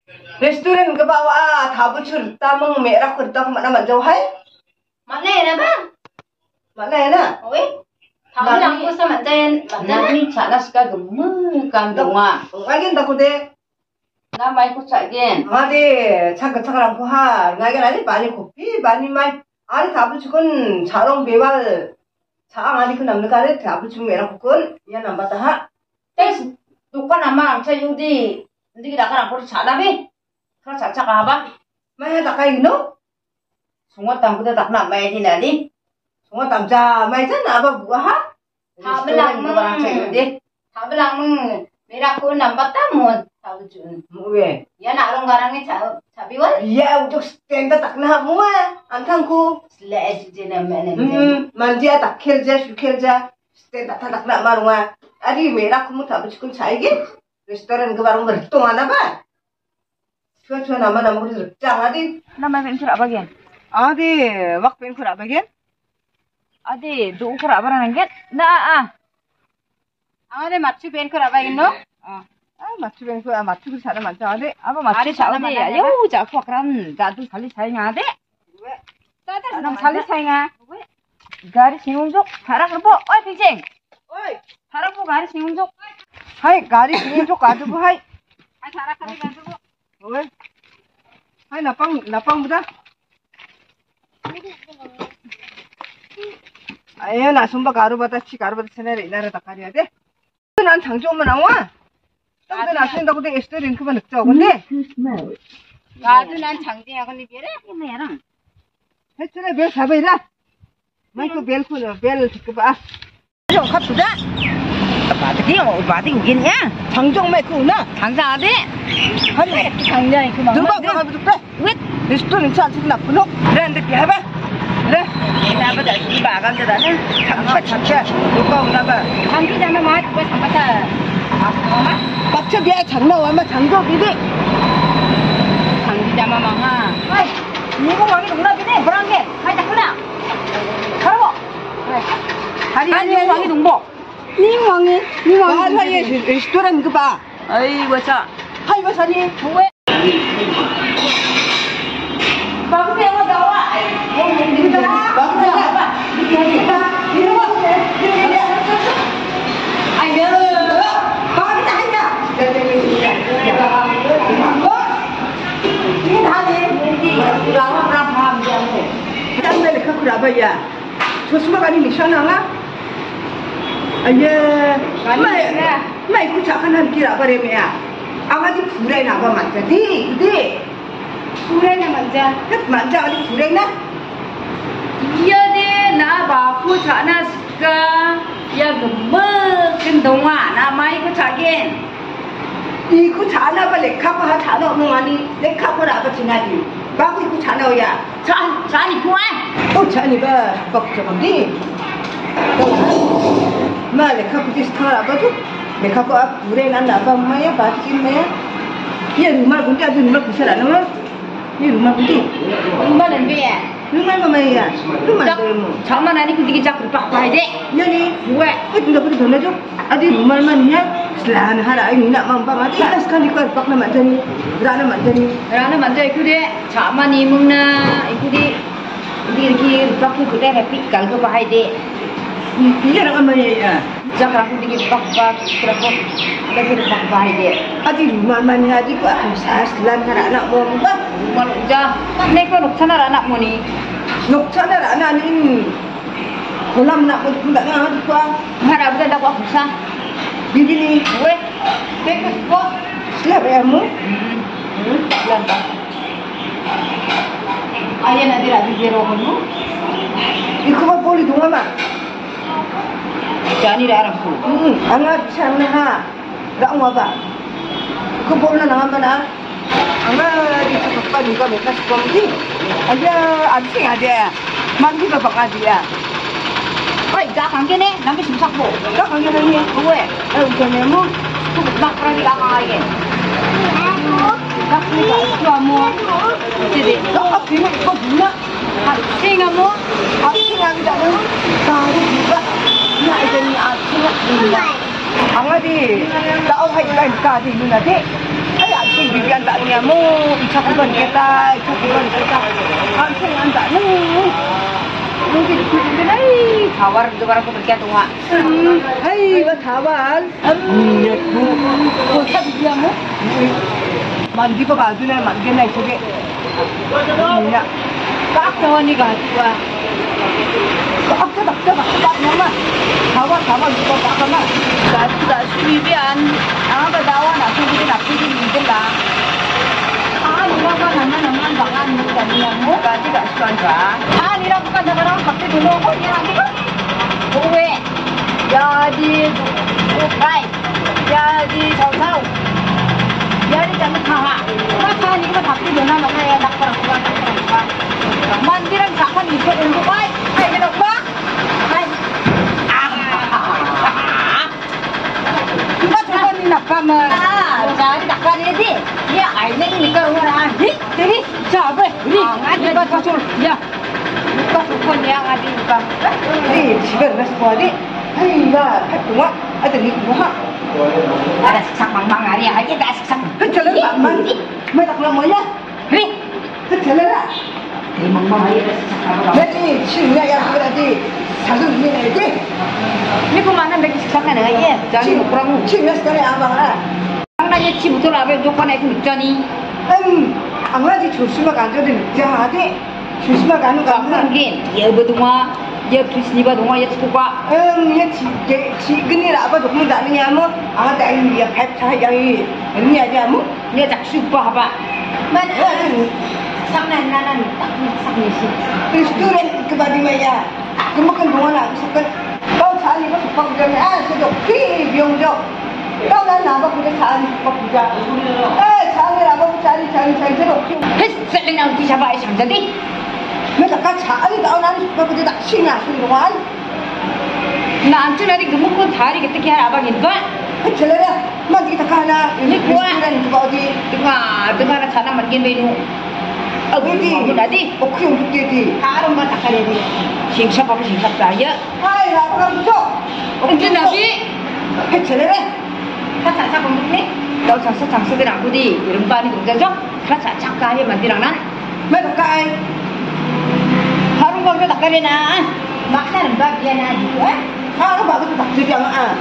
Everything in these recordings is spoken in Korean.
Restoran ke bawah thabu chur tamang merah kurta mana manjau hai? Mana ya bang? Mana ya na? Oke. Thabu langku sama manjain. Nani chana ska gemu kam donga. Ngagen tak kude? Na mai ku chagen. Ade chak rangku ha. Ngagen ani bani kopi bani mai. Ani thabu chukun charong bewal. Chang ani kun namne kare thabu chung merah kukun. Ya nambah taha. Tes dukan ama ang chayu di. Ndi kita kan aku chana be. Kau caca apa? Mai tak kai no? Semua tamu kita tak nak mai di nani. Semua tamja mai sana apa buah ha? Thabu lang barang chayu di. Thabu lang merah ku nampak tamu. Thabu chun. Muwe. Ya nak orang garangnya cabi wal. Ya ujuk stand tak nah mua. Antangku. Selain jenis mana? Mandia tak kerja, kerja. Stand tak nah marunga. Adi merah kamu tak bercukup cair. Restoran ke barang bertung ada apa? Cuaca nama kudu jangan adi. Nama penkur apa gen? Adi, wak penkur apa gen? Adi, dua kur apa orang gen? Nah, Ade macu penkur apa ini no? Macu penkur, macu ku sana macam adi. apa masih cakap dia? Yo, cakap keran, jatuh kali saya ngade. Nang kali saya ngah. Garis singunjuk, tarak lepo. Oi, pijeng. Oi, tarak po garis singunjuk. hai garis ini cok kadu bu hai. Ay tarak kali kan tu. Oi, hai lapang budak. Ayo nak sumpah karu bata sana ina tak kari ade. 난 장주 오면 나와. 땅도 나신다고 내 에스터 링크만 넣자. 근데 나도 난 장지야 근데 비래 뭐야랑. 했잖아 벨 잡아이라. 마이크 벨 듣고 봐. 좀 갑시다. 바디 우긴냐? 장정 마이크 오나? 장사하대? 하니 장장이 그만. 누가 가봐 줄까? 왜? 에스터 링크 안 쓰나 불러? 그래 근데 해봐. 그래. 내가 보다 이봐 간다다는 잠깐 누가 오나 봐. 장기잖아 뭐 왜 잠깐만. 막차 비야 장나 와마 장정 비대. 장기잖아 망아. 이거 왕이 농락이네 불안게 하이다 하나 가라고 아니 왕이 농복 닝왕이 사이에 레스토랑 그 봐. 아이고 자 하이고 사리 왜 막으세요 나와 ya, semua kali ni sana lah. Ayah, mai ku cakap kira apa remeh? Awak di purai nak apa manja? Di. purai na manja. Manja di purai na. iya deh na bapu cakna ska ya gemuk kendonga na mai ku cakin Iku cakna apa lekha apa cakna omongani lekha apa apa cina di. Bagus iku cakna ya. Cani puan Oh cakni ba, bak cakap di. Ma lekha putih setengah apa tu? Lekha apa purai na apa maya batin maya. Iya rumah putih ada rumah besar ada mah. Ini rumah putih. Rumah dan biaya. Rumah mama ya. Rumah demo. 잠만 아니 그 되게 자꾸 빡 봐야 돼 Yani, 왜 itu dah putih dona tu. Adi rumah mana? Selain hari ini nak mampu mati. Sekali kau pak nama jadi, rana macam. 라는 먼저 그래 잠만 이먹나 이들이 이렇게 빡고 그래 해피 갈고 봐야 돼 Iya nak mana ya? 자그라고 되게 빡빡 그러고 그렇게 빡 봐야 돼 Adi rumah mana adi kau asal selain hari anak mampu. 정말 우자 내가 녹차나 아nak 뭐니 Nukcana anak ini. Kolam nak mampu tak ngah kau. 할아버지 나고 부사 Begini, 왜 내가 뭐 selain kamu. lantas ayah nanti lagi biar kamu Iku apa boleh dong ama? jadi darah tu Anak sana ha. Tak mau apa? Iku boleh nak mana? Anak di tempat juga mereka sekolah. Aja asing ada. Mandi bapak aja. Oi, dah kangen ni, nanti susah bo. Tak kangen lagi. Gue, Bukannya mu. tu nak pergi kat lagi. Tak ni kat kamu. Jadi, Tak kena kau guna. asing kamu. Asing yang tak tahu. Tahu juga. Nak jadi asing nak guna. Anak di tahu hai kan kadi guna dek. Ayah bibian tak ni mo icak bukan kita langsung anda mungkin itu nih tawar itu barang keberkian tuh nggak hai wa tawal ya bu kok dia mo mandi pa baju na mandi na isoge ya tak tahu ni kan tak nama tawa juga tak kena tidak suibian apa dawa nak suibi nak suibi mungkin lah lupa kan nama bangan bukan yang muka tidak suka ni lah bukan sekarang pakai dulu kok ni lagi kan gue jadi upai jadi tahu jadi jangan kalah masa ni kita pakai dulu nama saya nak perang mandiran kapan ikut untuk baik hai kedok ba hai kita coba ni nak kamar jadi tak kan ini dia airnya ini kalau orang ni jadi siapa ni ada pasal ya pasal pun yang ada bukan ni 집에 semua ni hai lah semua ada ni semua ada siksak mang hari aja dah siksak jalan tak mandi mai tak lama ya ni jalan lah mang hari ada siksak apa jadi sini yang berarti satu ni ni ni kemana bagi siksaknya dengan ya jangan kurang sini sekali abang lah nanya cibutul apa jokan itu nicani anglaji 조심하고 앉아도 늦자하대 조심하고 안 가면 mungkin ya berdua ya peristiwa dua ya cukup ya 지근이 아빠 조금 다니냐 뭐 아가 다니 야 배 양이 언니 아니야 뭐 ya tak suka apa mana sampai nanan tak sakit sih restoran ke badimaya kemukan 동안 안 속은 또 자리 이거 속박 부자네 아 저도 피 비용적 또난 나가 그래 자리 속박 부자 에 자리 나가 자리 저도 피 헬스를 나올 때 잡아야 잠자디 내가 까 자리 나오는 속박 부자 나 신이야 신 동안 나한테 나리 그 먹고 다리 그때 할 아방인 거 쟤네라 만지기 다 하나 ini kuah restoran juga di dengar sana mungkin menu 어디 tadi 오크 용 죽대디 harum kan tak ada dia singsa apa singsa saya 하이 나가 붙어 itu nabi 쟤네라 kata saya pemilik lau 장사 장사들 안 보디 이런 반이 동자죠 kata 작가에 만디랑난 내가 까이 harum kan tak ada na makna bagian aja 하루 봐도 딱 되지 않아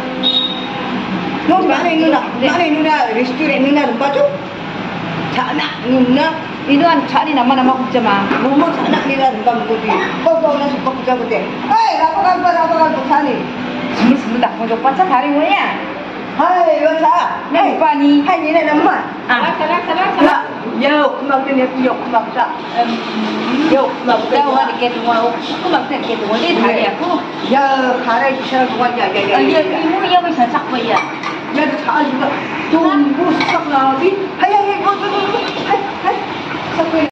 너 만에 누나 레스토랑 누나 봐줘 자나 누나 itu kan cari nama 국자마 뭐뭐 자나 누나 누가 먹어지 나 속박 부자 그때 에이 라고 자니 semua tak mau coba cari 뭐야 하이 이거 자 내 오빠니 하이 니네 남만 salah 야 그만 그냥 요 그만 자 요 그만 Tahu ada kita mau, aku maksud kita mau dia tadi aku. 야 가라 기차를 그만 야야야 Dia ibu dia bisa sak ya. 야 자 이거 좀 무슨 sak 나비 하이 하이 하이 하이